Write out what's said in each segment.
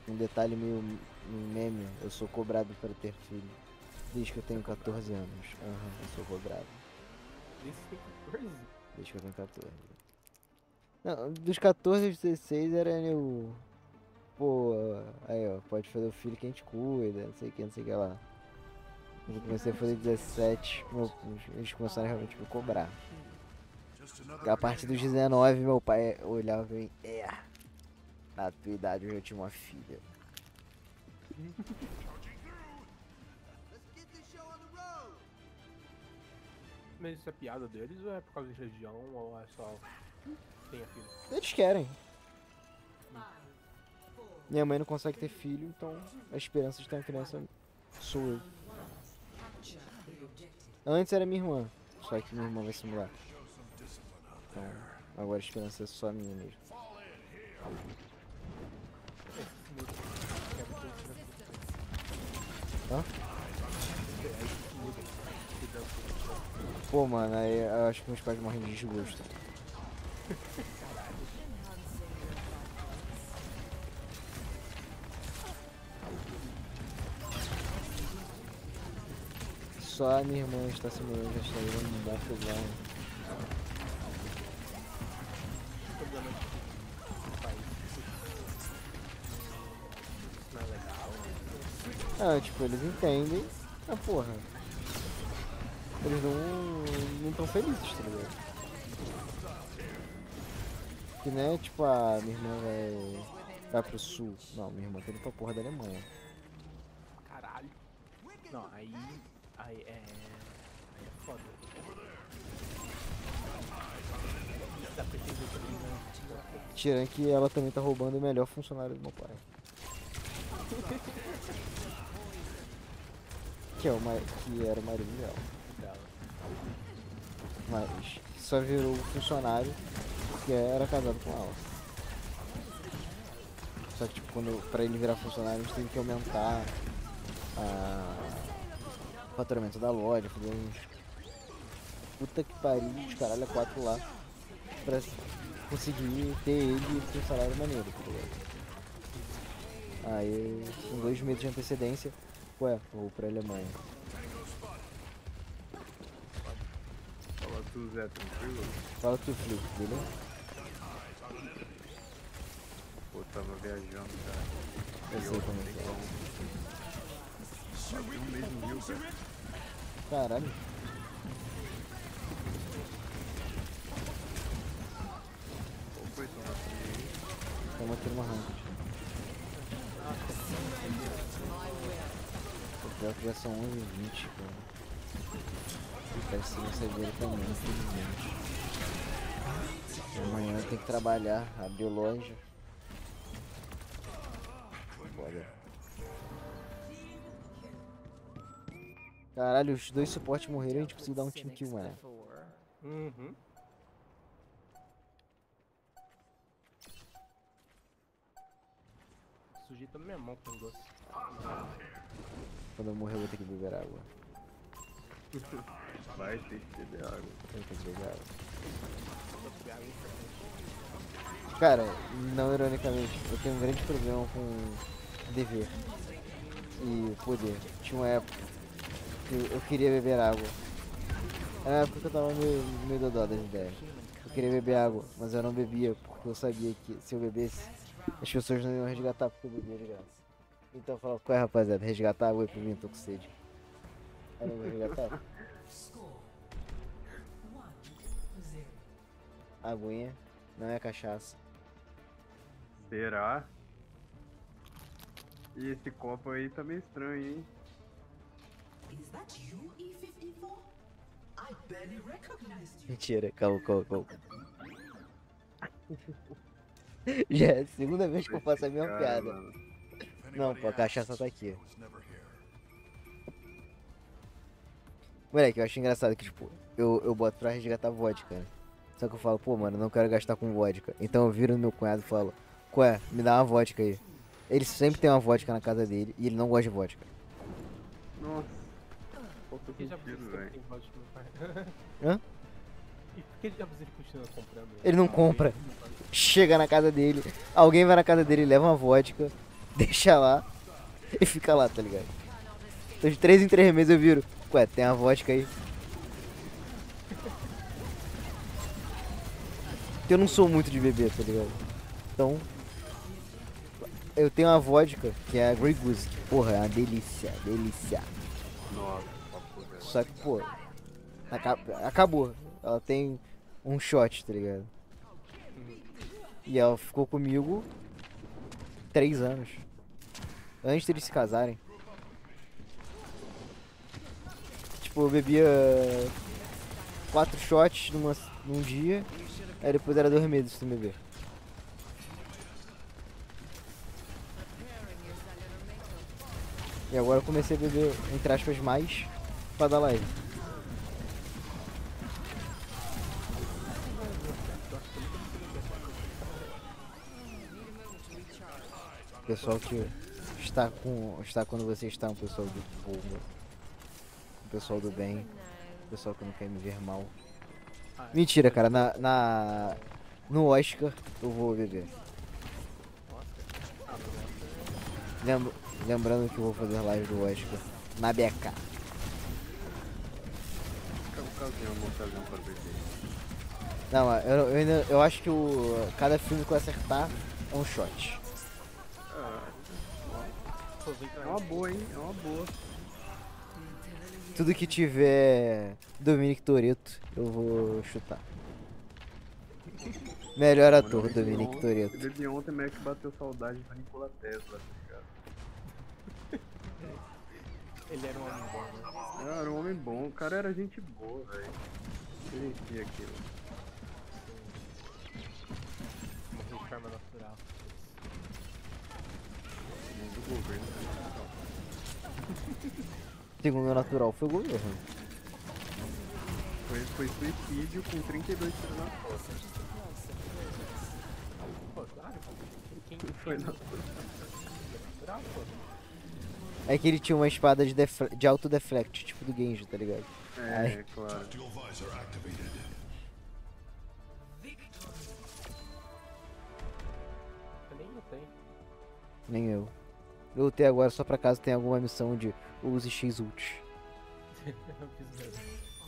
Um detalhe meio meme, eu sou cobrado para ter filho. Desde que eu tenho 14 anos. Aham, eu sou cobrado. Desde que tem 14? Desde que eu tenho 14. Não, dos 14 aos 16 era eu. Pô, aí ó, pode fazer o filho que a gente cuida, não sei o que, não sei o que lá. Quando eu comecei a fazer 17, eles começaram a realmente me cobrar. A partir dos 19, meu pai olhava pra mim, na tua idade eu já tinha uma filha. Mas isso é piada deles ou é por causa de religião ou é só tem a filha? Eles querem. Minha mãe não consegue ter filho, então a esperança de ter uma criança sou eu. Antes era minha irmã, só que minha irmã vai se mudar. Então agora a esperança é só minha mesmo. Hã? Pô, mano, aí eu acho que meus pais morrem de desgosto. Só a minha irmã está se mudando, já está indo mudar pesado. Não é legal. Ah, tipo, eles entendem, mas porra. Eles não tão felizes, tá ligado? Que nem é tipo, a minha irmã vai pro sul. Não, minha irmã tá indo pra porra da Alemanha. Caralho. Não, aí é foda. Dá pra entender também, né? Tirando que ela também tá roubando o melhor funcionário do meu pai. Que era o marido dela. Mas só virou funcionário porque era casado com ela. Só que tipo, pra ele virar funcionário a gente teve que aumentar o faturamento da loja, fazer uns puta que pariu, os caralho a 4 lá pra conseguir ter ele com um salário maneiro, tá ligado? Aí, com 2 meses de antecedência, vou pra Alemanha. Fala tu, Zé, tranquilo? Fala tu, Felipe, beleza? Pô, tava viajando, cara. Eu sei como é que é. Quase um mês no Rio, cara. Caralho. Qual foi tua nossa aí? Estamos aqui numa ranked. O pior que já são 11h20, cara. Vai ser uma cerveja também, infelizmente. Amanhã eu tenho que trabalhar, abrir loja. Foda. Caralho, os 2 suportes morreram e a gente conseguiu dar um team kill, mano. Uhum. Sujeito na minha mão com doce. Quando eu morrer eu vou ter que beber água. Vai ter que beber água. Eu tenho que beber água. Cara, não ironicamente, eu tenho um grande problema com dever e poder. Tinha uma época que eu queria beber água. Era uma época que eu tava meio dodó das ideias. Eu queria beber água, mas eu não bebia porque eu sabia que se eu bebesse, as pessoas não iam resgatar porque eu bebia de graça. Então eu falava, qual é, rapaziada, resgatar água aí pra mim, tô com sede. Aí não vou resgatar. Aguinha, não é cachaça. Será? E esse copo aí tá meio estranho, hein? Is that you, E54? I barely recognized you. Mentira, calma. Já é a segunda vez que eu faço a mesma Cara, piada. mano. Não, pô, a cachaça tá aqui. Moleque, eu acho engraçado que, tipo, eu boto pra resgatar vodka, né? Só que eu falo, pô, mano, não quero gastar com vodka. Então eu viro no meu cunhado e falo, qual me dá uma vodka aí. Ele sempre tem uma vodka na casa dele e ele não gosta de vodka. Nossa. Qual que é Por que o já sentido, você velho? tem vodka no pai? Hã? E por que diabos ele continua comprando? Ele não compra. Chega na casa dele, alguém vai na casa dele, leva uma vodka, deixa lá e fica lá, tá ligado? Então de 3 em 3 meses eu viro. Ué, tem a vodka aí. Porque eu não sou muito de beber, tá ligado? Então. Eu tenho uma vodka, que é a Grey Goose, que, porra, é uma delícia, delícia. Nossa, papo reto. Só que, pô, acabou. Ela tem um shot, tá ligado? E ela ficou comigo 3 anos. Antes deles se casarem. Tipo, eu bebia 4 shots num dia, aí depois era 2 meses sem beber. E agora eu comecei a beber, entre aspas, mais pra dar live. Pessoal que está quando você está, um pessoal do povo, um pessoal do bem, um pessoal que não quer me ver mal. Mentira, cara, no Oscar eu vou beber. Lembrando que eu vou fazer live do Oscar na BK. Ocasião, uma ocasião pra beber. Não, eu acho que cada filme que eu acertar é um shot. É uma boa, hein? É uma boa. Tudo que tiver Dominic Toretto, eu vou chutar. Melhor ator, Eu bebi Dominic ontem- Toretto. Eu bebi ontem, mas que bateu saudade do Nikola Tesla, tá ligado? Ele era um homem bom, né? Era um homem bom, o cara era gente boa, velho. Merecia aquilo. Morreu de forma natural. Do governo. Segundo natural foi o governo. Foi suicídio com 32 tiros na foto. Pô, claro. Quem Foi na natural, pô? É que ele tinha uma espada de auto-deflect, tipo do Genji, tá ligado? É, claro. Eu nem notei. Nem eu. Eu lutei agora só pra caso tenha alguma missão de use X ult. Eu fiz mesmo.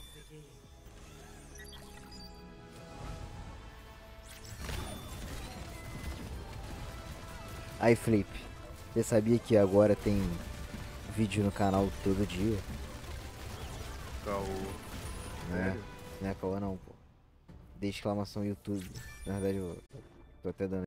Aí, Flip, você sabia que agora tem vídeo no canal todo dia? Caô. Sério? Não é caô não, pô. De exclamação YouTube. Na verdade, eu tô até dando